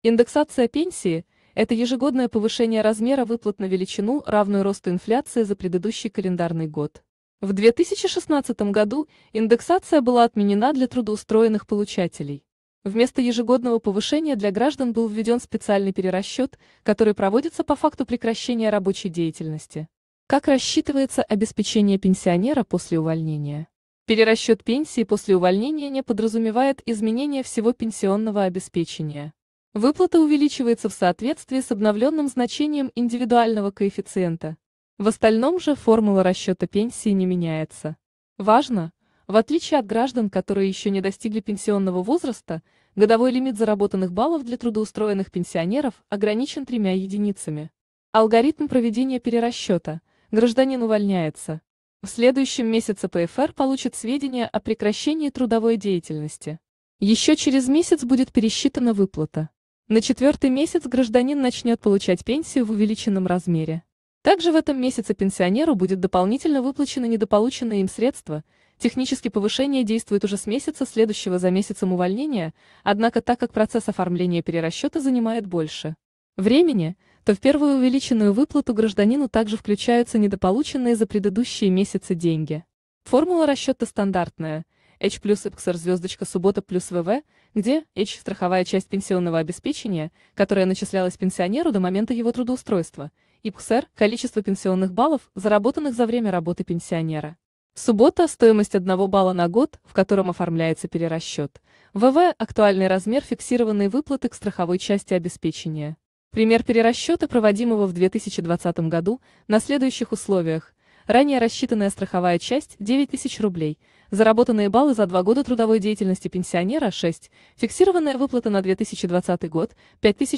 Индексация пенсии – это ежегодное повышение размера выплат на величину, равную росту инфляции за предыдущий календарный год. В 2016 году индексация была отменена для трудоустроенных получателей. Вместо ежегодного повышения для граждан был введен специальный перерасчет, который проводится по факту прекращения рабочей деятельности. Как рассчитывается обеспечение пенсионера после увольнения? Перерасчет пенсии после увольнения не подразумевает изменения всего пенсионного обеспечения. Выплата увеличивается в соответствии с обновленным значением индивидуального коэффициента. В остальном же формула расчета пенсии не меняется. Важно, в отличие от граждан, которые еще не достигли пенсионного возраста, годовой лимит заработанных баллов для трудоустроенных пенсионеров ограничен 3 единицами. Алгоритм проведения перерасчета. Гражданин увольняется. В следующем месяце ПФР получит сведения о прекращении трудовой деятельности. Еще через месяц будет пересчитана выплата. На 4-й месяц гражданин начнет получать пенсию в увеличенном размере. Также в этом месяце пенсионеру будет дополнительно выплачено недополученные им средства. Технически повышение действует уже с месяца, следующего за месяцем увольнения, однако так как процесс оформления перерасчета занимает больше времени, то в первую увеличенную выплату гражданину также включаются недополученные за предыдущие месяцы деньги. Формула расчета стандартная. H плюс XR звездочка суббота плюс ВВ, где H – страховая часть пенсионного обеспечения, которая начислялась пенсионеру до момента его трудоустройства, и XR – количество пенсионных баллов, заработанных за время работы пенсионера. Суббота – стоимость 1 балла на год, в котором оформляется перерасчет. ВВ – актуальный размер фиксированной выплаты к страховой части обеспечения. Пример перерасчета, проводимого в 2020 году, на следующих условиях. Ранее рассчитанная страховая часть – 9000 рублей, заработанные баллы за 2 года трудовой деятельности пенсионера – 6, фиксированная выплата на 2020 год –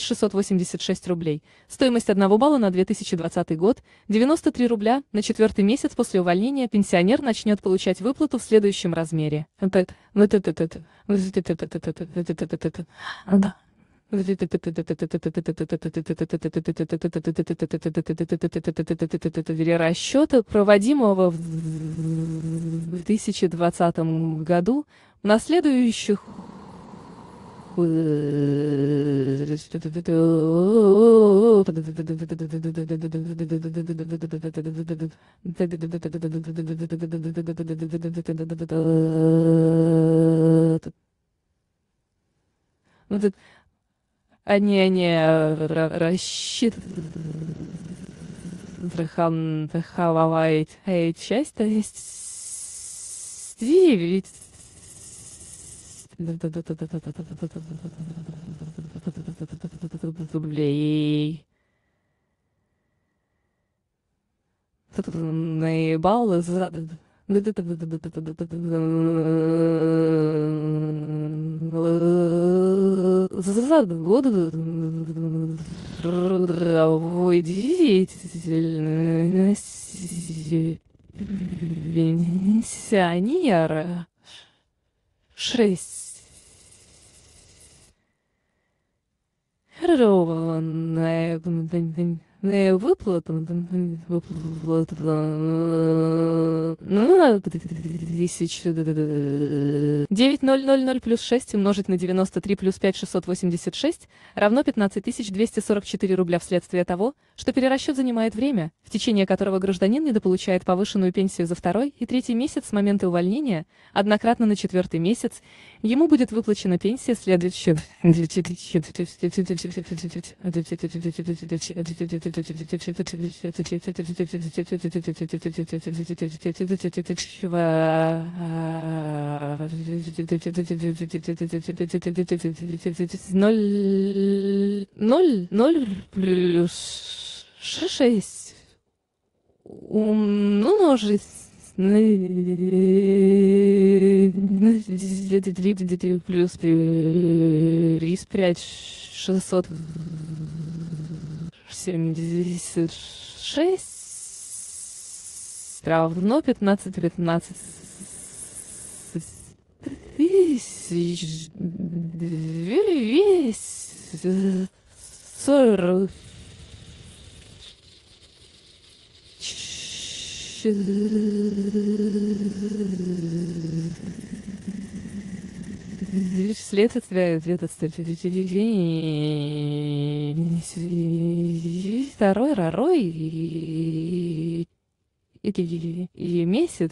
5686 рублей, стоимость 1 балла на 2020 год – 93 рубля, на 4-й месяц после увольнения пенсионер начнет получать выплату в следующем размере. Перерасчета, проводимого в 2020 году, на следующих страховая часть, то есть 9 рублей. Баллы за год трудовой деятельности пенсионера 6. Выплата 9000 плюс 6 умножить на 93 плюс 5686 равно 15244 рубля вследствие того, что перерасчет занимает время, в течение которого гражданин недополучает повышенную пенсию за 2-й и 3-й месяц с момента увольнения, однократно на 4-й месяц, ему будет выплачена пенсия следующего. Ноль плюс 6 умножить на 3 плюс 35 676 равно 15 тысяч 240 следствие второй ророй и месяц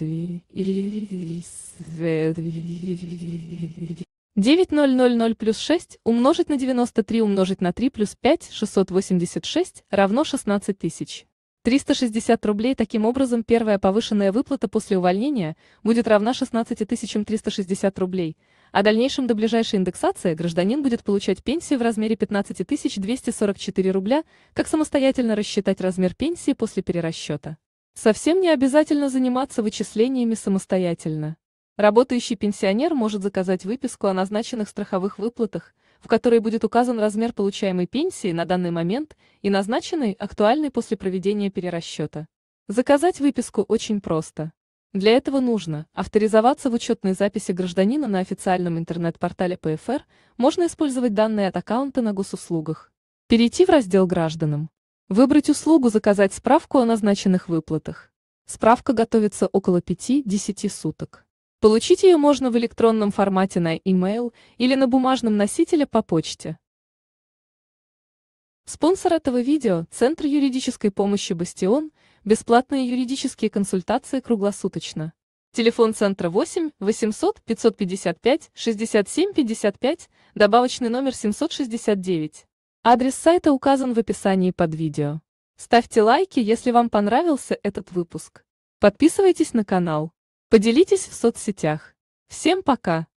9000 плюс 6 умножить на 93 умножить на 3 плюс 5 686 равно 16 тысяч. 360 рублей. Таким образом, первая повышенная выплата после увольнения будет равна 16 360 рублей, а дальнейшем до ближайшей индексации гражданин будет получать пенсию в размере 15 244 рубля, как самостоятельно рассчитать размер пенсии после перерасчета. Совсем не обязательно заниматься вычислениями самостоятельно. Работающий пенсионер может заказать выписку о назначенных страховых выплатах, в которой будет указан размер получаемой пенсии на данный момент и назначенный, актуальный после проведения перерасчета. Заказать выписку очень просто. Для этого нужно авторизоваться в учетной записи гражданина на официальном интернет-портале ПФР, можно использовать данные от аккаунта на госуслугах. Перейти в раздел «Гражданам». Выбрать услугу «Заказать справку о назначенных выплатах». Справка готовится около 5-10 суток. Получить ее можно в электронном формате на e-mail или на бумажном носителе по почте. Спонсор этого видео – Центр юридической помощи «Бастион», бесплатные юридические консультации круглосуточно. Телефон центра 8 800 555 67 55, добавочный номер 769. Адрес сайта указан в описании под видео. Ставьте лайки, если вам понравился этот выпуск. Подписывайтесь на канал. Поделитесь в соцсетях. Всем пока!